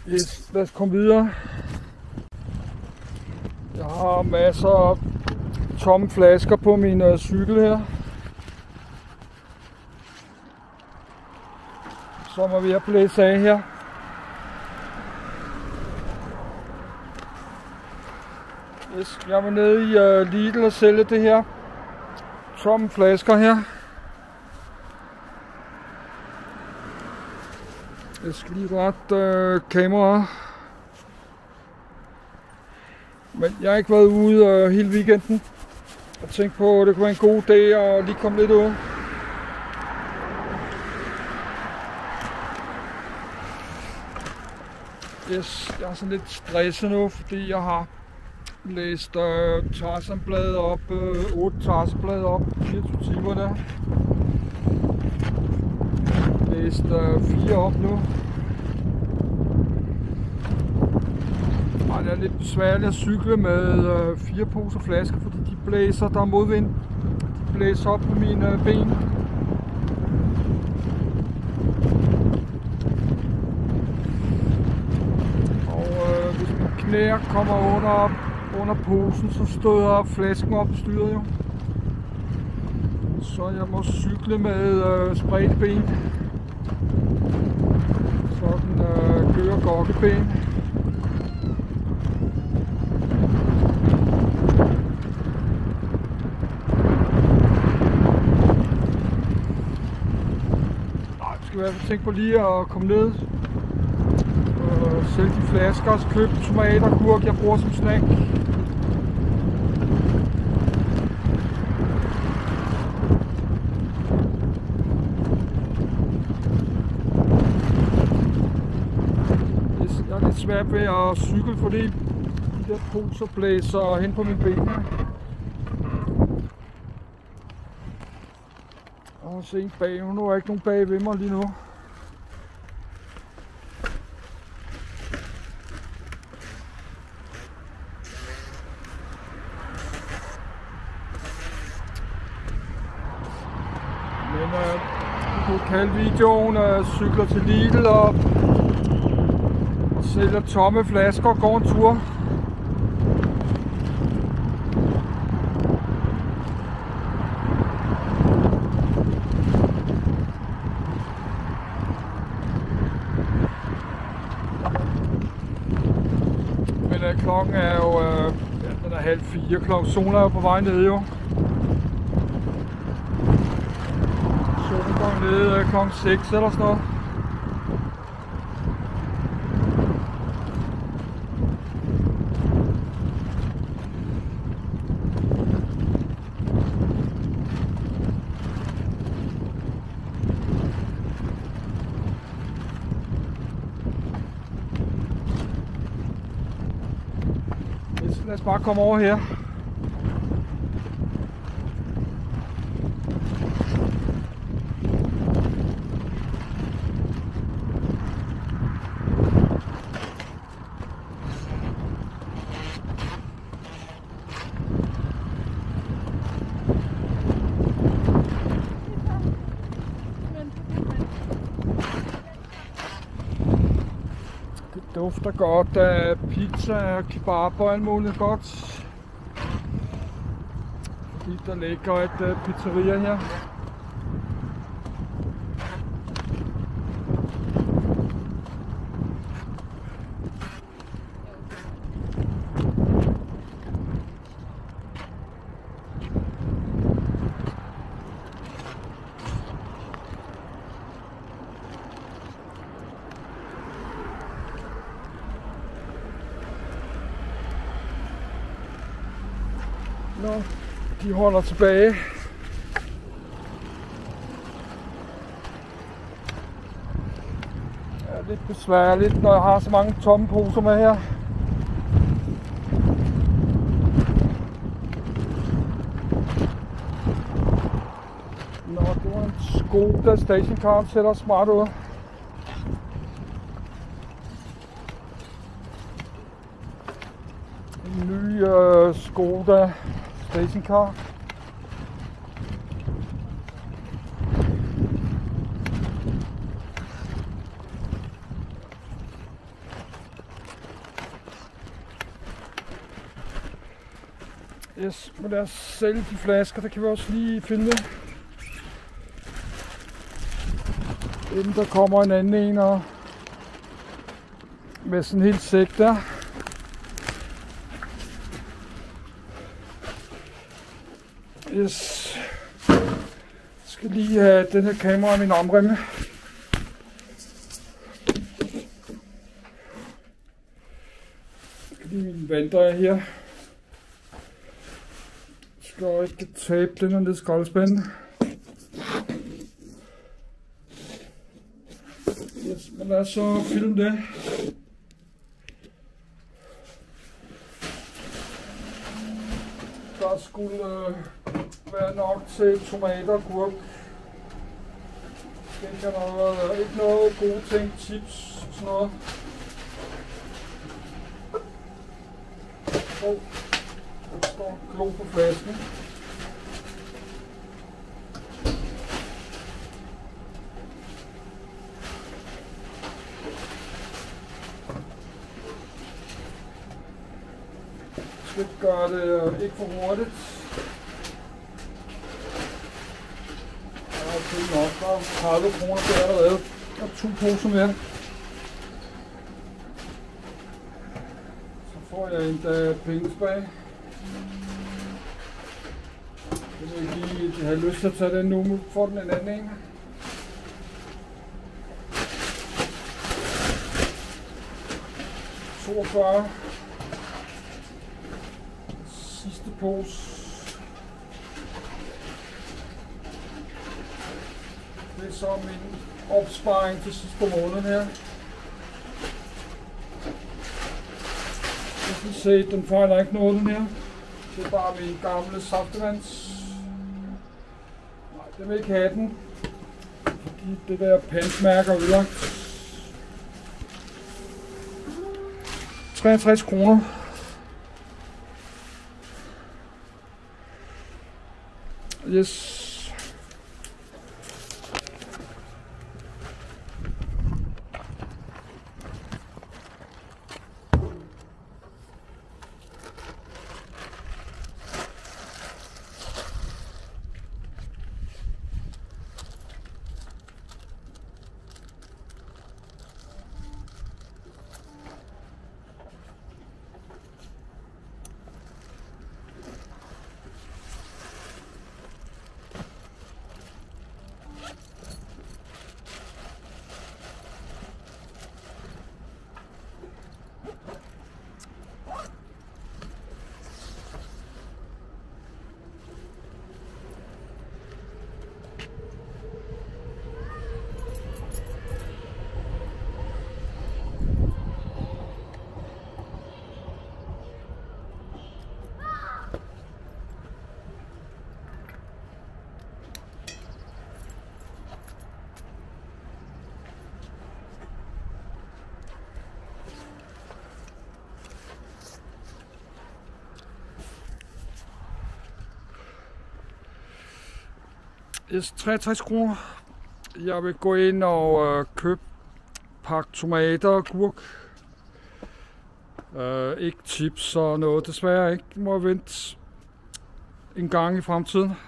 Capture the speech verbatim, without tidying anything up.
Yes, lad os komme videre. Jeg har masser af tomme flasker på min øh, cykel her, som er ved at blæse af her. Yes, jeg var nede i øh, Lidl og sælge det her tomme flasker her. Jeg skal lige rette øh, kameraet. Men jeg har ikke været ude øh, hele weekenden. Jeg tænkte på, at det kunne være en god dag at lige komme lidt ud. Yes, jeg er sådan lidt stresset nu, fordi jeg har læst øh, Tarzan-bladet op, øh, otte Tarzan-bladet op, fireogtyve timer der. Læst øh, fire op nu. Ej, det er lidt besværligt at cykle med øh, fire poser flasker, fordi de blæser, der er modvind. De blæser op på mine øh, ben. Og øh, hvis mine knæer kommer under, under posen, så støder flasken op styret jo. Så jeg må cykle med øh, spredt ben. Sådan øh, gør og gokkeben. Jeg skal i hvert fald tænke på lige at komme ned og sælge de flasker og købe tomater og gurk, jeg bruger som snack. Jeg er lidt svært ved at cykle, fordi de der poser blæser hen på mine ben. Og se en bag, nu er ikke nogen bag ved mig lige nu. Men øh, du kunne kalde videoen øh, cykler til Lidl og, og sælger tomme flasker og går en tur. Klokken er jo øh, ja, den er halv fire. Klokken solen er jo på vej ned jo. Solen går ned øh, klokken seks eller sådan noget. Lad os bare komme over her. Det dufter godt af pizza, kebab og alt muligt godt. Fordi der ligger et uh, pizzeria her. Nå, de holder tilbage. Det er lidt besværligt, når jeg har så mange tomme poser med her. Nå, det var en Skoda stationcar, der ser smart ud. En ny uh, Skoda stationcar. Yes, men lad os sælge de flasker, der kan vi også lige finde det. Inden der kommer en anden en og med sådan en hel sæk der. Yes. Jeg skal lige have den her kamera i min armremme. Jeg skal lige min vanddrejer her. Jeg skal ikke tabe den her ned i skraldespanden. Yes, men lad os så filme det. Der skulle øh, være nok til tomater og gurk. Det kan der øh, ikke noget gode ting, chips og sådan noget. Oh, der står klo på flasken. Jeg skal gøre det øh, ikke for hurtigt. Jeg har nok, der er tredive kroner der allerede. Og to poser mere. Så får jeg endda penge tilbage. Jeg vil ikke lige have lyst til at tage den nu, men får den en anden en. toogfyrre. Sidste pose. Det er så min opsparing til sidste måned her. Jeg kan se, den fejler ikke noget, den her. Det er bare min gamle saftevands. Nej, det vil ikke have den. Fordi det der pantmærke er udlagt. treogtres kroner. Yes. Yes, treogtres kroner. Jeg vil gå ind og øh, købe pakke tomater og gurk. Øh, ikke chips og noget, desværre ikke. Jeg må vente en gang i fremtiden.